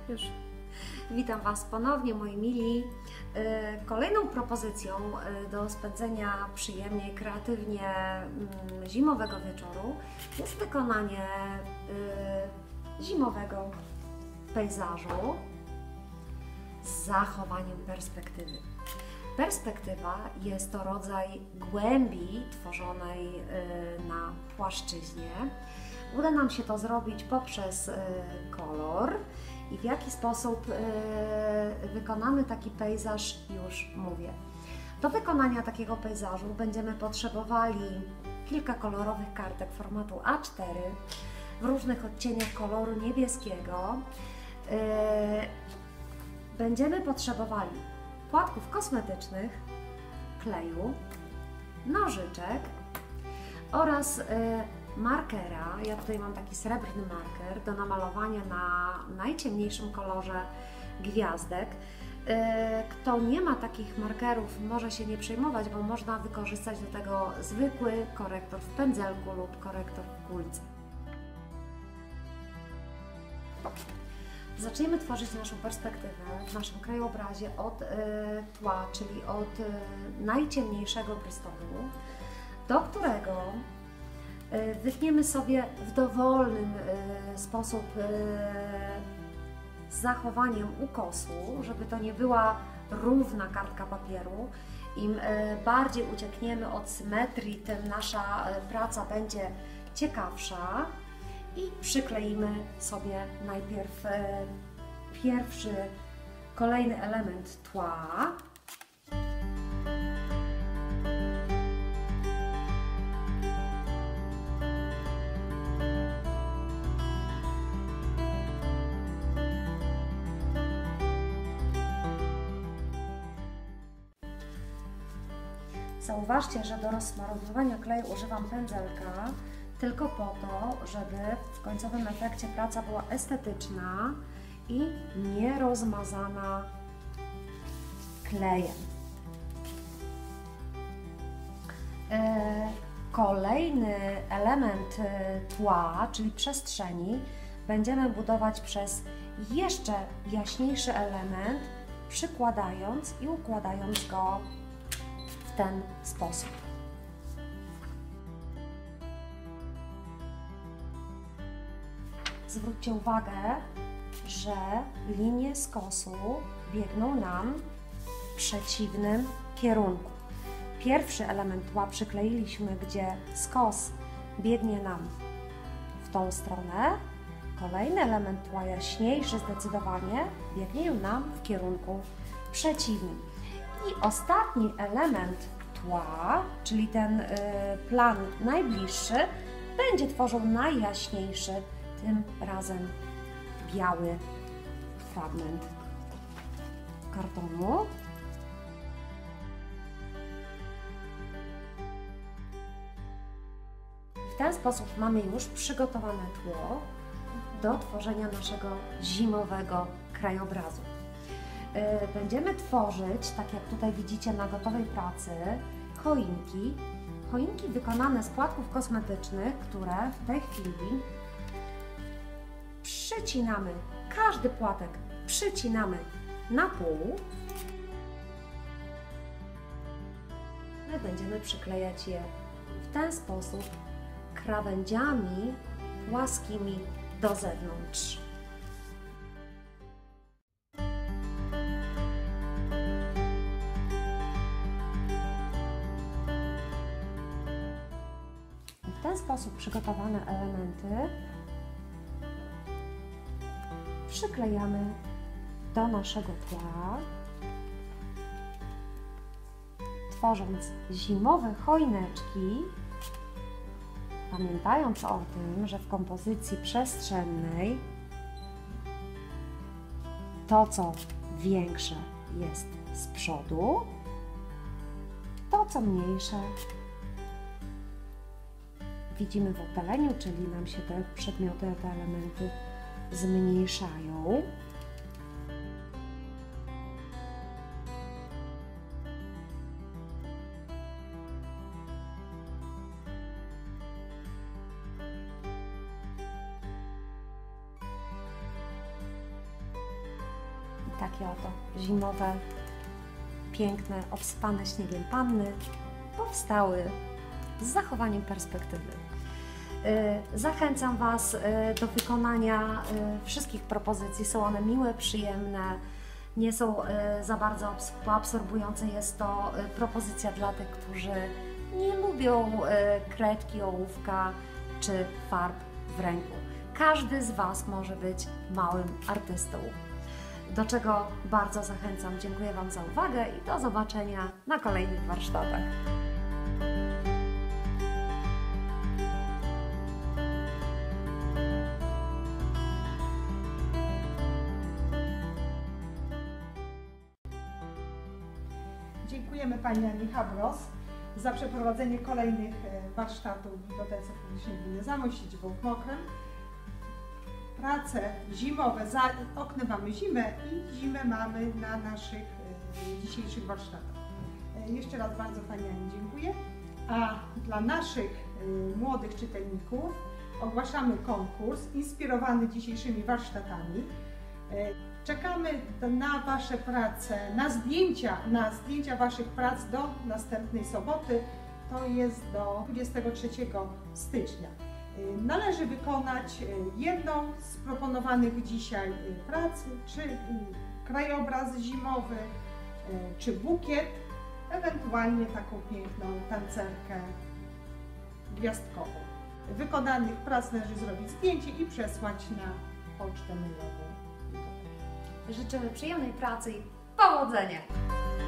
Już. Witam Was ponownie, moi mili. Kolejną propozycją do spędzenia przyjemnie i kreatywnie zimowego wieczoru jest wykonanie zimowego pejzażu z zachowaniem perspektywy. Perspektywa jest to rodzaj głębi tworzonej na płaszczyźnie. Uda nam się to zrobić poprzez kolor i w jaki sposób wykonamy taki pejzaż, już mówię. Do wykonania takiego pejzażu będziemy potrzebowali kilka kolorowych kartek formatu A4 w różnych odcieniach koloru niebieskiego. Będziemy potrzebowali płatków kosmetycznych, kleju, nożyczek oraz markera. Ja tutaj mam taki srebrny marker do namalowania na najciemniejszym kolorze gwiazdek. Kto nie ma takich markerów, może się nie przejmować, bo można wykorzystać do tego zwykły korektor w pędzelku lub korektor w kulce. Zaczniemy tworzyć naszą perspektywę w naszym krajobrazie od tła, czyli od najciemniejszego Bristolu, do którego wytniemy sobie w dowolny sposób z zachowaniem ukosu, żeby to nie była równa kartka papieru. Im bardziej uciekniemy od symetrii, tym nasza praca będzie ciekawsza. I przykleimy sobie najpierw kolejny element tła. Zauważcie, że do rozsmarowywania kleju używam pędzelka tylko po to, żeby w końcowym efekcie praca była estetyczna i nie rozmazana klejem. Kolejny element tła, czyli przestrzeni, będziemy budować przez jeszcze jaśniejszy element, przykładając i układając go w ten sposób. Zwróćcie uwagę, że linie skosu biegną nam w przeciwnym kierunku. Pierwszy element tła przykleiliśmy, gdzie skos biegnie nam w tą stronę. Kolejny element tła, jaśniejszy zdecydowanie, biegnie nam w kierunku przeciwnym. I ostatni element tła, czyli ten plan najbliższy, będzie tworzył najjaśniejszy, tym razem biały fragment kartonu. W ten sposób mamy już przygotowane tło do tworzenia naszego zimowego krajobrazu. Będziemy tworzyć, tak jak tutaj widzicie na gotowej pracy, choinki. Choinki wykonane z płatków kosmetycznych, które w tej chwili przycinamy, każdy płatek przycinamy na pół. My będziemy przyklejać je w ten sposób krawędziami płaskimi do zewnątrz. W ten sposób przygotowane elementy przyklejamy do naszego tła, tworząc zimowe choineczki, pamiętając o tym, że w kompozycji przestrzennej to, co większe, jest z przodu, to, co mniejsze, widzimy w oddaleniu, czyli nam się te przedmioty, te elementy zmniejszają. takie oto zimowe, piękne, obspane śniegiem panny powstały z zachowaniem perspektywy. Zachęcam Was do wykonania wszystkich propozycji. Są one miłe, przyjemne, nie są za bardzo absorbujące. Jest to propozycja dla tych, którzy nie lubią kredki, ołówka czy farb w ręku. Każdy z Was może być małym artystą, do czego bardzo zachęcam. Dziękuję Wam za uwagę i do zobaczenia na kolejnych warsztatach. Dziękujemy Pani Ani Habros za przeprowadzenie kolejnych warsztatów w Bibliotece Publicznej Gminy Zamość, siedzibą w Mokrem. Prace zimowe, za oknem mamy zimę i zimę mamy na naszych dzisiejszych warsztatach. Jeszcze raz bardzo Pani Ani dziękuję. A dla naszych młodych czytelników ogłaszamy konkurs inspirowany dzisiejszymi warsztatami. Czekamy na Wasze prace, na zdjęcia Waszych prac do następnej soboty, to jest do 23 stycznia. Należy wykonać jedną z proponowanych dzisiaj prac, czy krajobraz zimowy, czy bukiet, ewentualnie taką piękną tancerkę gwiazdkową. Wykonanych prac należy zrobić zdjęcie i przesłać na pocztę mailową. Życzymy przyjemnej pracy i powodzenia!